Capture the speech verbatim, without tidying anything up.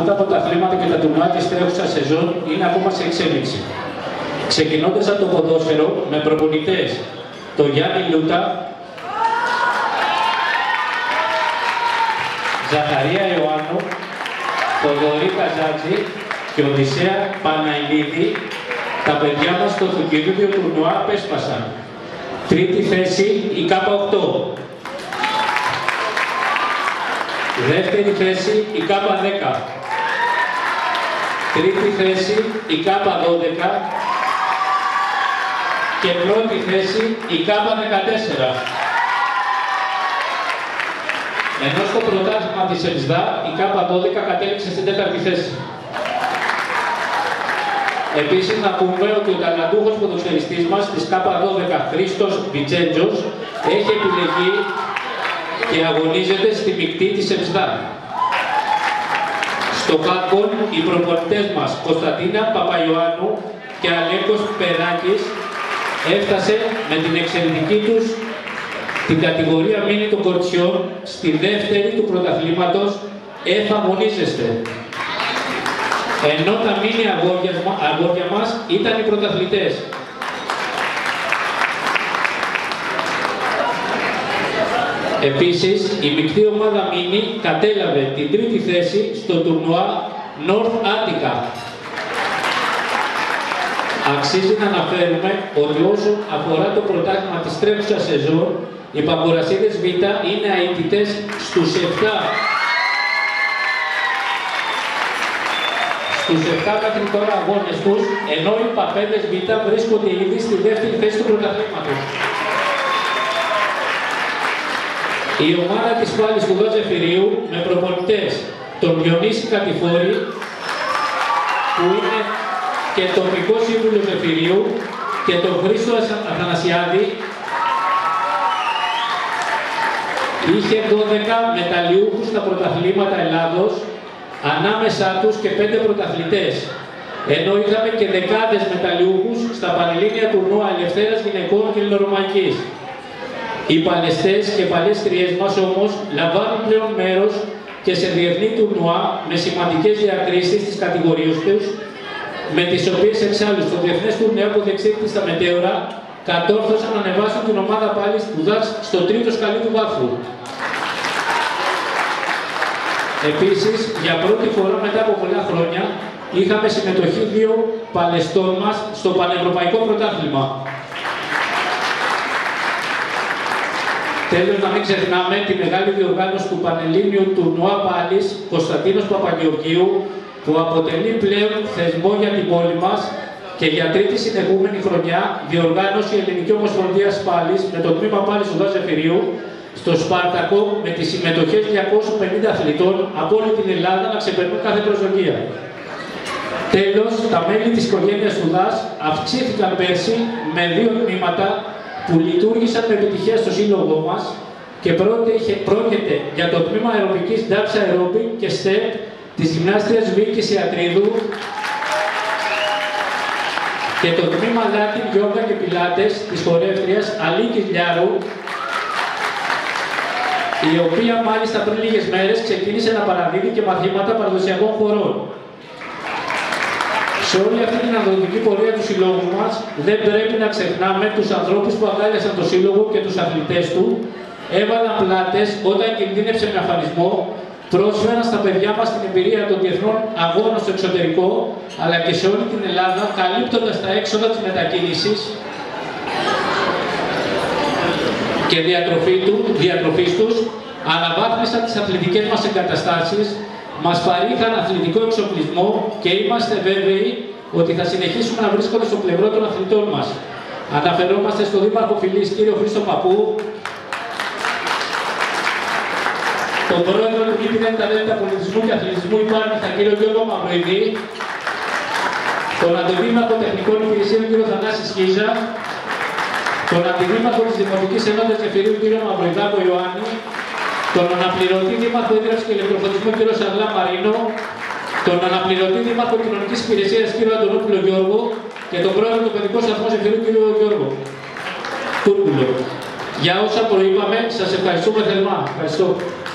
Τα πρωταθλήματα και τα τουρνουά της τρέχουσας σεζόν είναι ακόμα σε εξέλιξη. Ξεκινώντας από το ποδόσφαιρο με προπονητές τον Γιάννη Λούτα, Ζαχαρία Ιωάννου, Θοδωρή Καζάτζη και Οδυσσέα Παναηλίδη, τα παιδιά μας στο θοκιδούδιο τουρνουά απέσπασαν. Τρίτη θέση η Κάπα οκτώ. Δεύτερη θέση η Κάπα δέκα. Τρίτη θέση η Κάπα δώδεκα και πρώτη θέση η Κάπα δεκατέσσερα. Ενώ στο πρωτάθλημα της ΕΠΣΔΑ η Κάπα δώδεκα κατέληξε στην τέταρτη θέση. Επίσης να πούμε ότι ο ταλαντούχος ποδοσφαιριστής μας της Κάπα δώδεκα, Χρήστος Βιτσέντζος, έχει επιλεγεί και αγωνίζεται στη μεικτή της ΕΠΣΔΑ. Στο χάντμπολ οι προπονητές μας Κωνσταντίνα Παπαϊωάννου και Αλέκος Περάκης έφτασε με την εξαιρετική τους την κατηγορία μίνι των κοριτσιών στη δεύτερη του πρωταθλήματος εφαγωνίζεστε. Ενώ τα μίνι αγόρια μας ήταν οι πρωταθλητές. Επίσης, η μεικτή ομάδα μίνι κατέλαβε την τρίτη θέση στο τουρνουά North Attica. Αξίζει να αναφέρουμε ότι όσο αφορά το πρωτάθλημα της τρέχουσας σεζόν, οι Παγκορασίδες Β είναι αίτητες στους επτά στους επτά μέχρι τώρα αγώνες τους, ενώ οι Παπέδες Β βρίσκονται ήδη στη δεύτερη θέση του πρωταθλήματος. Η ομάδα της Πάλης του Ζεφυρίου με προπονητές τον Διονύση Κατηφόρη, που είναι και τοπικό σύμβουλο Ζεφυρίου, και τον Χρήστο Αθανασιάδη, είχε δώδεκα μεταλλιούχους στα πρωταθλήματα Ελλάδος, ανάμεσά τους και πέντε πρωταθλητές, ενώ είχαμε και δεκάδες μεταλλιούχους στα Πανελλήνια τουρνουά Ελευθέρας Γυναικών και Ελληνορωμαϊκής. Οι παλαιστές και παλαίστριές μας όμως λαμβάνουν πλέον μέρος και σε διεθνή τουρνουά με σημαντικές διακρίσεις στις κατηγορίες τους, με τις οποίες εξάλλου στο διεθνές τουρνουά που διεξήχθη στα Μετέωρα κατόρθωσαν να ανεβάσουν την ομάδα πάλης του ΔΑΤΣ στο τρίτο σκαλί του βάθρου. Επίσης, για πρώτη φορά μετά από πολλά χρόνια, είχαμε συμμετοχή δύο παλαιστών μας στο Πανευρωπαϊκό Πρωτάθλημα. Τέλος, να μην ξεχνάμε τη μεγάλη διοργάνωση του Πανελλήνιου Τουρνουά Πάλης Κωνσταντίνος Παπαγεωργίου, που αποτελεί πλέον θεσμό για την πόλη μας και για τρίτη συνεχούμενη χρονιά διοργάνωσε η Ελληνική Ομοσπονδία Πάλης με το τμήμα Πάλης του Ζεφυρίου στο Σπάρτακο με τις συμμετοχές διακόσιων πενήντα αθλητών από όλη την Ελλάδα να ξεπερνούν κάθε προσδοκία. Τέλος, τα μέλη της οικογένειας του ΔΑΣ αυξήθηκαν πέρσι με δύο τμήματα που λειτουργήσαν με επιτυχία στο σύλλογο μας και πρόκειται για το τμήμα αεροβικής Dutch Aerobic και ΣΤΕΠ της γυμνάστριας Βίκης Ιατρίδου και το τμήμα Latin Yoga και Πιλάτες της χορεύτριας Αλίκης Λιάρου, η οποία μάλιστα πριν λίγες μέρες ξεκίνησε να παραδίδει και μαθήματα παραδοσιακών χορών. Σε όλη αυτή την ανδροτική πορεία του συλλόγου μας δεν πρέπει να ξεχνάμε τους ανθρώπους που αγκάλιασαν το σύλλογο και τους αθλητές του, έβαλαν πλάτες όταν κινδύνεψε με αφανισμό, πρόσφεραν στα παιδιά μας την εμπειρία των διεθνών αγώνων στο εξωτερικό, αλλά και σε όλη την Ελλάδα, καλύπτοντας τα έξοδα της μετακίνησης και διατροφή του, διατροφής τους, αναβάθμισαν τις αθλητικές μας εγκαταστάσεις, μας παρήχαν αθλητικό εξοπλισμό και είμαστε βέβαιοι ότι θα συνεχίσουν να βρίσκονται στο πλευρό των αθλητών μας. Αναφερόμαστε στον Δήμαρχο Φυλής, κύριο Χρήστο Παππού, τον πρόεδρο του ΓΔ Πολιτισμού και Αθλητισμού Υπάρχητα, κύριο Γιώργο Μαυροειδή, τον Αντιδήμαρχο Τεχνικών Υπηρεσίων, κύριο Θανάση Σχίζα, τον Αντιδήμαρχο της Δημοτικής Ενότητας Ζεφυρίου, κύριο Μαυροϊδάκο Ιωάννη, τον αναπληρωτή Δήμαρχο Ίδρυυσης και Ηλεκτροφωτισμού, κύριο Σαρλά Μαρίνο, τον αναπληρωτή Δήμαρχο Κοινωνικής Υπηρεσίας, κύριο Αντωνόπουλο Γιώργο και τον πρόεδρο του Παιδικού Σταθμού Ζεφυρίου, κύριο Γιώργο Τούρκουλο. Για όσα προείπαμε, σας ευχαριστούμε θερμά. Ευχαριστώ.